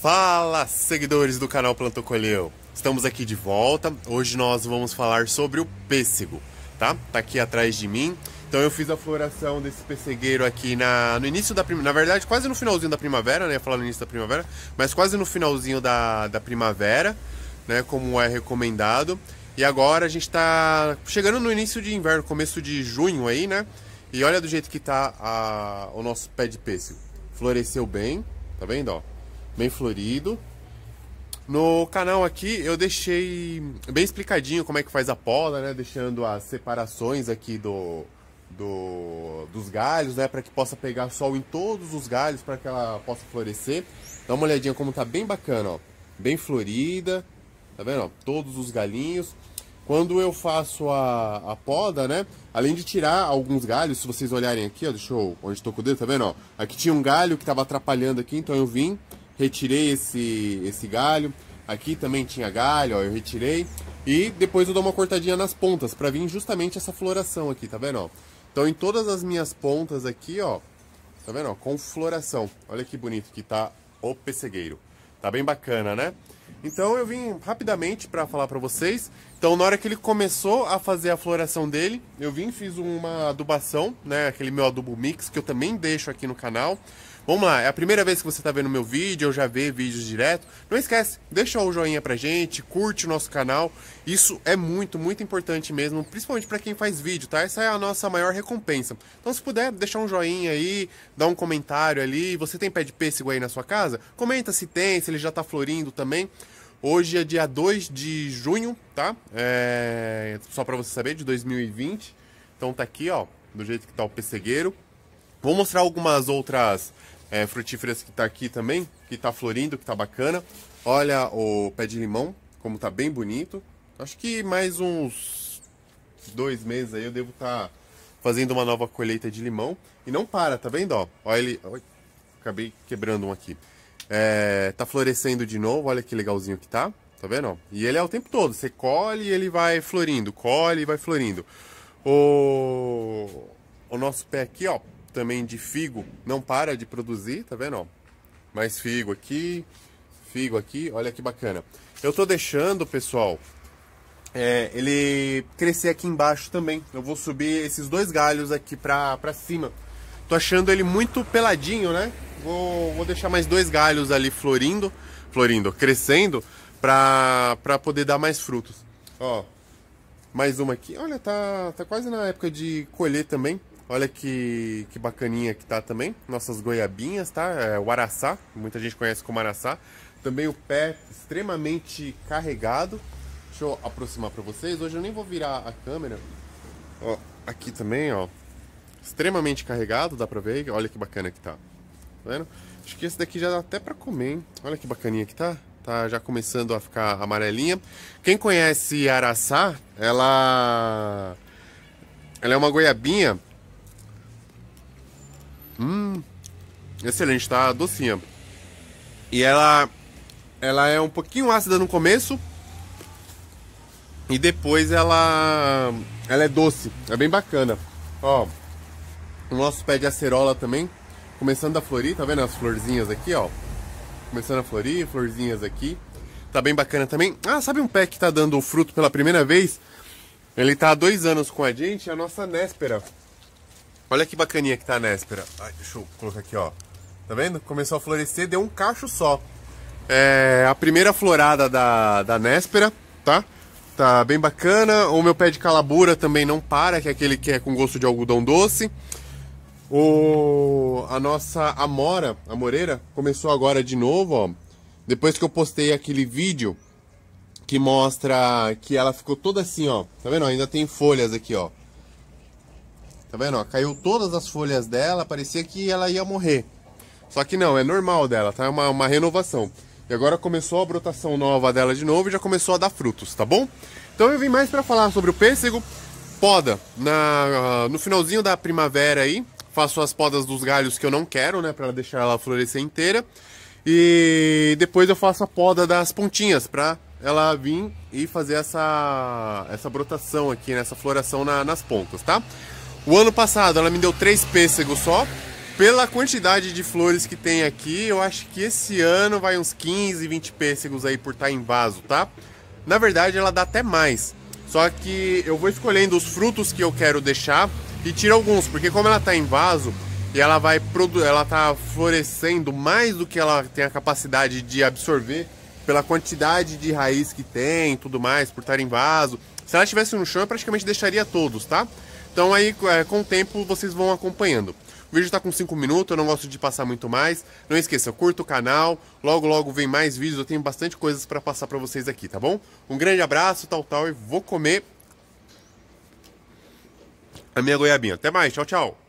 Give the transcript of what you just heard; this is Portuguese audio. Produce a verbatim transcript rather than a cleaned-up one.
Fala, seguidores do canal Plantou Colheu. Estamos aqui de volta. Hoje nós vamos falar sobre o pêssego, tá? Tá aqui atrás de mim. Então eu fiz a floração desse pessegueiro aqui na, no início da primavera, na verdade quase no finalzinho da primavera, né? Ia falar no início da primavera, mas quase no finalzinho da, da primavera, né? Como é recomendado. E agora a gente tá chegando no início de inverno, começo de junho aí, né? E olha do jeito que tá a, o nosso pé de pêssego. Floresceu bem, tá vendo, ó? Bem florido. No canal aqui eu deixei bem explicadinho como é que faz a poda, né? Deixando as separações aqui do, do dos galhos, né? Para que possa pegar sol em todos os galhos, para que ela possa florescer. Dá uma olhadinha como tá bem bacana, ó. Bem florida, tá vendo, ó? Todos os galinhos. Quando eu faço a, a poda, né? Além de tirar alguns galhos, se vocês olharem aqui, ó, deixa eu, onde estou com o dedo, tá vendo, ó? Aqui tinha um galho que tava atrapalhando aqui, então eu vim, retirei esse, esse galho. Aqui também tinha galho, ó, eu retirei. E depois eu dou uma cortadinha nas pontas, pra vir justamente essa floração aqui, tá vendo, ó? Então em todas as minhas pontas aqui, ó, tá vendo, ó? Com floração. Olha que bonito que tá o pessegueiro. Tá bem bacana, né? Então eu vim rapidamente para falar para vocês. Então na hora que ele começou a fazer a floração dele, eu vim, fiz uma adubação, né? Aquele meu adubo mix que eu também deixo aqui no canal. Vamos lá, é a primeira vez que você está vendo meu vídeo, eu já vi vídeos direto. Não esquece, deixa o joinha pra gente, curte o nosso canal. Isso é muito, muito importante mesmo, principalmente para quem faz vídeo, tá? Essa é a nossa maior recompensa. Então se puder, deixar um joinha aí, dar um comentário ali. Você tem pé de pêssego aí na sua casa? Comenta se tem, se ele já tá florindo também. Hoje é dia dois de junho, tá? É... Só para você saber, de dois mil e vinte. Então tá aqui, ó, do jeito que tá o pessegueiro. Vou mostrar algumas outras é, frutíferas que tá aqui também, que tá florindo, que tá bacana. Olha o pé de limão, como tá bem bonito. Acho que mais uns dois meses aí eu devo estar tá fazendo uma nova colheita de limão. E não para, tá vendo, ó? Olha ele... Oi, acabei quebrando um aqui. É, tá florescendo de novo, olha que legalzinho que tá, tá vendo, ó? E ele é o tempo todo, você colhe e ele vai florindo, colhe e vai florindo. O, o nosso pé aqui, ó, também de figo, não para de produzir, tá vendo, ó? Mais figo aqui, figo aqui, olha que bacana. Eu tô deixando, pessoal, é, ele crescer aqui embaixo também. Eu vou subir esses dois galhos aqui pra, pra cima. Tô achando ele muito peladinho, né? Vou, vou deixar mais dois galhos ali florindo, florindo, crescendo, pra, pra poder dar mais frutos. Ó, mais uma aqui. Olha, tá, tá quase na época de colher também. Olha que, que bacaninha que tá também. Nossas goiabinhas, tá? É o araçá, muita gente conhece como araçá. Também o pé extremamente carregado. Deixa eu aproximar pra vocês. Hoje eu nem vou virar a câmera. Ó, aqui também, ó. Extremamente carregado, dá pra ver. Olha que bacana que tá. Tá vendo? Acho que esse daqui já dá até pra comer, hein? Olha que bacaninha que tá. Tá já começando a ficar amarelinha. Quem conhece a araçá, ela... Ela é uma goiabinha. Hum... Excelente, tá docinha. E ela... Ela é um pouquinho ácida no começo. E depois ela... Ela é doce. É bem bacana. Ó... O nosso pé de acerola também, começando a florir, tá vendo as florzinhas aqui, ó? Começando a florir, florzinhas aqui. Tá bem bacana também. Ah, sabe um pé que tá dando fruto pela primeira vez? Ele tá há dois anos com a gente, a nossa néspera. Olha que bacaninha que tá a néspera. Ai, deixa eu colocar aqui, ó. Tá vendo? Começou a florescer, deu um cacho só. É a primeira florada da, da néspera, tá? Tá bem bacana. O meu pé de calabura também não para, que é aquele que é com gosto de algodão doce. O, a nossa amora, a moreira, começou agora de novo, ó. Depois que eu postei aquele vídeo que mostra que ela ficou toda assim, ó. Tá vendo? Ainda tem folhas aqui, ó. Tá vendo? Ó? Caiu todas as folhas dela, parecia que ela ia morrer. Só que não, é normal dela, tá? É uma, uma renovação. E agora começou a brotação nova dela de novo e já começou a dar frutos, tá bom? Então eu vim mais pra falar sobre o pêssego. Poda na, no finalzinho da primavera aí. Faço as podas dos galhos que eu não quero, né? Pra deixar ela florescer inteira. E depois eu faço a poda das pontinhas pra ela vir e fazer essa, essa brotação aqui, né? Essa floração na, nas pontas, tá? O ano passado ela me deu três pêssegos só. pela quantidade de flores que tem aqui, eu acho que esse ano vai uns quinze, vinte pêssegos aí por estar em vaso, tá? Na verdade, ela dá até mais. Só que eu vou escolhendo os frutos que eu quero deixar e tiro alguns, porque como ela tá em vaso e ela vai produ ela tá florescendo mais do que ela tem a capacidade de absorver pela quantidade de raiz que tem e tudo mais, por estar em vaso. Se ela estivesse no chão, eu praticamente deixaria todos, tá? Então aí, com o tempo, vocês vão acompanhando. O vídeo tá com cinco minutos, eu não gosto de passar muito mais. Não esqueça, curta o canal, logo logo vem mais vídeos, eu tenho bastante coisas para passar para vocês aqui, tá bom? Um grande abraço, tal, tal, e vou comer a minha goiabinha. Até mais, tchau, tchau!